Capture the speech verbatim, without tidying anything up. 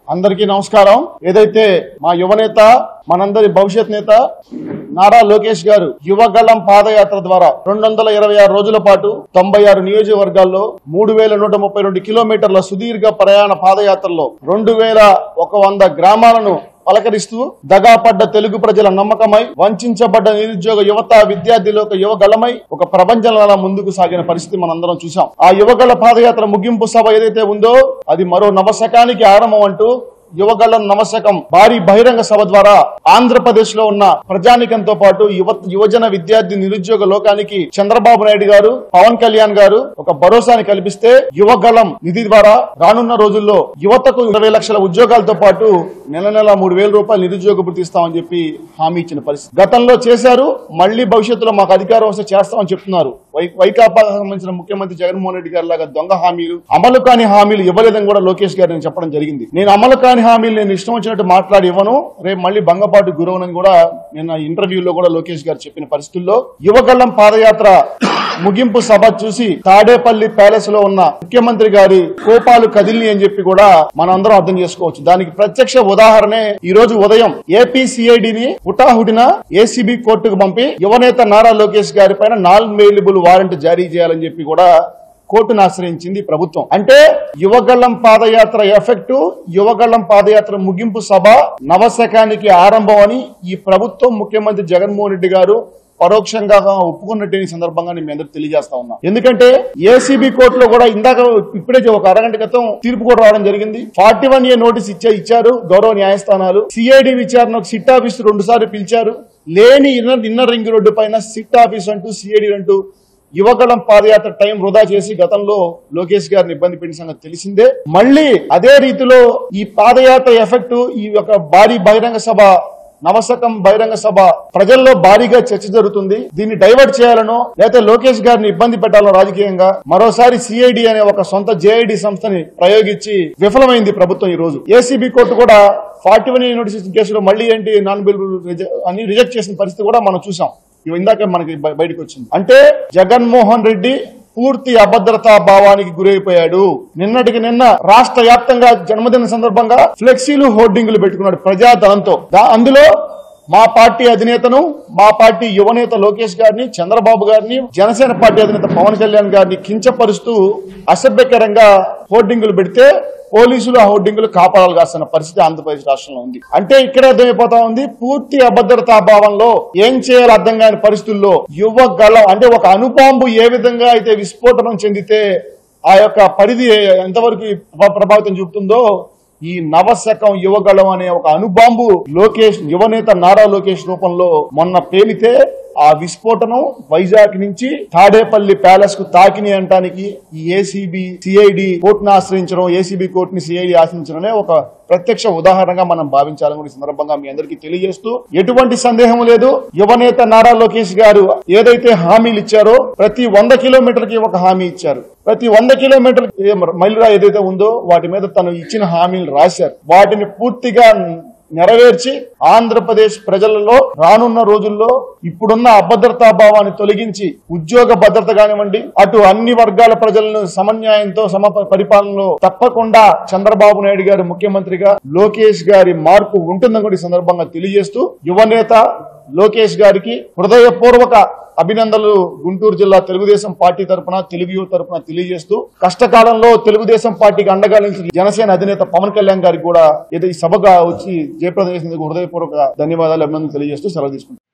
అందరికీ నమస్కారం. ఏదైతే మా యువనేత మనందరి భవిష్యత్ నేత నారా లోకేష్ గారు యువగళం పాదయాత్ర ద్వారా రెండు వందల ఇరవై ఆరు రోజుల పాటు తొంభై ఆరు నియోజకవర్గాల్లో మూడు వేల నూట ముప్పై రెండు కిలోమీటర్ల సుదీర్ఘ ప్రయాణ పాదయాత్రలో రెండు వేల ఒక వంద గ్రామాలను పలకరిస్తూ దగాపడ్డ తెలుగు ప్రజల నమ్మకమై వంచబడ్డ నిరుద్యోగ యువత విద్యార్థులకు యువగళమై ఒక ప్రపంచంలో ముందుకు సాగిన పరిస్థితి మనందరం చూసాం. ఆ యువగళ పాదయాత్ర ముగింపు సభ ఏదైతే ఉందో అది మరో నవశకానికి ఆరంభం అంటూ యువగళం నవశకం భారీ బహిరంగ సభ ద్వారా ఆంధ్రప్రదేశ్ లో ఉన్న ప్రజానికంతో పాటు యువ యువజన విద్యార్థి నిరుద్యోగ లోకానికి చంద్రబాబు నాయుడు గారు పవన్ కళ్యాణ్ గారు ఒక భరోసాని కల్పిస్తే యువగళం నిధి ద్వారా రానున్న రోజుల్లో యువతకు ఇరవై లక్షల ఉద్యోగాలతో పాటు నెల నెల మూడు వేల రూపాయలు నిరుద్యోగ భృతి ఇస్తామని చెప్పి హామీ ఇచ్చిన పరిస్థితి గతంలో చేశారు. మళ్లీ భవిష్యత్తులో మాకు అధికారం వస్తే చేస్తామని చెప్తున్నారు. వైకాపా సంబంధించిన ముఖ్యమంత్రి జగన్మోహన్ రెడ్డి గారి లాగా దొంగ హామీలు అమలు కాని హామీలు ఇవ్వలేదని కూడా లోకేష్ గారు నేను చెప్పడం జరిగింది. నేను అమలు కాని హామీలు నేను ఇష్టం వచ్చినట్టు మాట్లాడి ఇవ్వను, రేపు మళ్ళీ బంగపాటు గురవునని కూడా నిన్న ఇంటర్వ్యూలో కూడా లోకేష్ గారు చెప్పిన పరిస్థితుల్లో యువగళం పాదయాత్ర ముగింపు సభ చూసి తాడేపల్లి ప్యాలెస్ లో ఉన్న ముఖ్యమంత్రి గారి కోపాలు కదిలిని అని చెప్పి కూడా మనందరం అర్థం చేసుకోవచ్చు. దానికి ప్రత్యక్ష ఉదాహరణే ఈ రోజు ఉదయం ఏపీ సిఐడిని హుటాహుటిన ఏసీబీ కోర్టుకు పంపి యువనేత నారా లోకేష్ గారి పైన నాన్ బెయిలబుల్ వారెంట్ జారీ చేయాలని చెప్పి కూడా కోర్టును ఆశ్రయించింది ప్రభుత్వం. అంటే యువగళం పాదయాత్ర ఎఫెక్ట్, యువగళం పాదయాత్ర ముగింపు సభ నవశకానికి ఆరంభం అని ఈ ప్రభుత్వం ముఖ్యమంత్రి జగన్మోహన్ రెడ్డి గారు పరోక్షంగా ఒప్పుకున్నట్టు ఈ సందర్భంగా నేను అందరికి తెలియజేస్తా ఉన్నా. ఎందుకంటే ఏసీబీ కోర్టులో కూడా ఇందాక ఇప్పుడే ఒక అరగంట క్రితం తీర్పు కూడా రావడం జరిగింది. ఫార్టీ వన్ ఏ నోటీస్ ఇచ్చే ఇచ్చారు గౌరవ న్యాయస్థానాలు. సిఐడి విచారణకు సిట్ ఆఫీస్ రెండు సార్లు పిలిచారు. లేని ఇన్నర్ ఇన్నర్ రింగ్ రోడ్డు పైన సిట్ ఆఫీస్ అంటూ సిఐడి అంటూ యువగళం పాదయాత్ర టైం వృధా చేసి గతంలో లోకేష్ గారిని ఇబ్బంది పెట్టిన సంగతి తెలిసిందే. మళ్లీ అదే రీతిలో ఈ పాదయాత్ర ఎఫెక్ట్ ఈ యొక్క భారీ బహిరంగ సభ నవశకం బహిరంగ సభ ప్రజల్లో భారీగా చర్చ జరుగుతుంది. దీన్ని డైవర్ట్ చేయాలనో లేకపోతే లోకేష్ గారిని ఇబ్బంది పెట్టాలనో రాజకీయంగా మరోసారి సిఐడి అనే ఒక సొంత జేఐడి సంస్థని ప్రయోగించి విఫలమైంది ప్రభుత్వం. ఈ రోజు ఏసీబీ కోర్టు కూడా ఫార్టీ వన్ నోటీస్ కేసులో మళ్లీ ఏంటి నాన్ బెయిలబుల్ అని రిజెక్ట్ చేసిన పరిస్థితి కూడా మనం చూసాం. ఇందాక మనకి బయటకు వచ్చింది. అంటే జగన్మోహన్ రెడ్డి పూర్తి అభద్రతా భావానికి గురైపోయాడు. నిన్నటికి నిన్న రాష్ట్ర వ్యాప్తంగా జన్మదిన సందర్భంగా ఫ్లెక్సీలు హోర్డింగులు పెట్టుకున్నాడు ప్రజాధనంతో. అందులో మా పార్టీ అధినేతను మా పార్టీ యువనేత లోకేష్ గారిని చంద్రబాబు గారిని జనసేన పార్టీ అధినేత పవన్ కళ్యాణ్ గారిని కించపరుస్తూ అసభ్యకరంగా హోర్డింగులు పెడితే పోలీసులు ఆ హోర్డింగులు కాపాడాలి కాస్తున్న పరిస్థితి ఆంధ్రప్రదేశ్ రాష్ట్రంలో ఉంది. అంటే ఇక్కడ అర్థమైపోతా ఉంది పూర్తి అభద్రతా భావంలో ఏం చేయాలో అర్థం కాని పరిస్థితుల్లో యువగళం అంటే ఒక అణుబాంబు ఏ విధంగా అయితే విస్ఫోటనం చెందితే ఆ యొక్క పరిధి ఎంతవరకు ప్రభావితం చూపుతుందో ఈ నవశకం యువగళం అనే ఒక అణుబాంబు లోకేష్ యువనేత నారా లోకేష్ రూపంలో మొన్న పేలితే ఆ విస్ఫోటనం వైజాగ్ నుంచి తాడేపల్లి ప్యాలెస్ కు తాకిని అంటానికి ఈ ఏసీబీ సిఐడి కోర్టును ఆశ్రయించడం ఏసీబీ కోర్టుని సిఐడి ఆశ్రయించడమే ఒక ప్రత్యక్ష ఉదాహరణగా మనం భావించాలని ఈ సందర్భంగా మీ అందరికీ తెలియజేస్తూ ఎటువంటి సందేహం లేదు యువనేత నారా లోకేష్ గారు ఏదైతే హామీలు ఇచ్చారో ప్రతి వంద కిలోమీటర్కి ఒక హామీ ఇచ్చారు. ప్రతి వంద కిలోమీటర్ మైలురా ఏదైతే ఉందో వాటి మీద తను ఇచ్చిన హామీలు రాశారు. వాటిని పూర్తిగా నెరవేర్చి ఆంధ్రప్రదేశ్ ప్రజలలో రానున్న రోజుల్లో ఇప్పుడున్న అభద్రతా భావాన్ని తొలగించి ఉద్యోగ భద్రత కానివ్వండి అటు అన్ని వర్గాల ప్రజలను సమన్యాయంతో సమ పరిపాలనలో తప్పకుండా చంద్రబాబు నాయుడు గారు ముఖ్యమంత్రిగా లోకేష్ గారి మార్పు ఉంటుందని కూడా ఈ సందర్భంగా తెలియజేస్తూ యువనేత లోకేష్ గారికి హృదయపూర్వక అభినందనలు గుంటూరు జిల్లా తెలుగుదేశం పార్టీ తరఫున తెలుగు యువ తరఫున తెలియజేస్తూ కష్టకాలంలో తెలుగుదేశం పార్టీకి అండగా నిలిచిన జనసేన అధినేత పవన్ కళ్యాణ్ గారికి కూడా ఏదో ఈ సభగా వచ్చి జయప్రదం చేసినందుకు హృదయపూర్వక ధన్యవాదాలు అభినందనలు తెలియజేస్తూ సెలవు తీసుకుంటారు.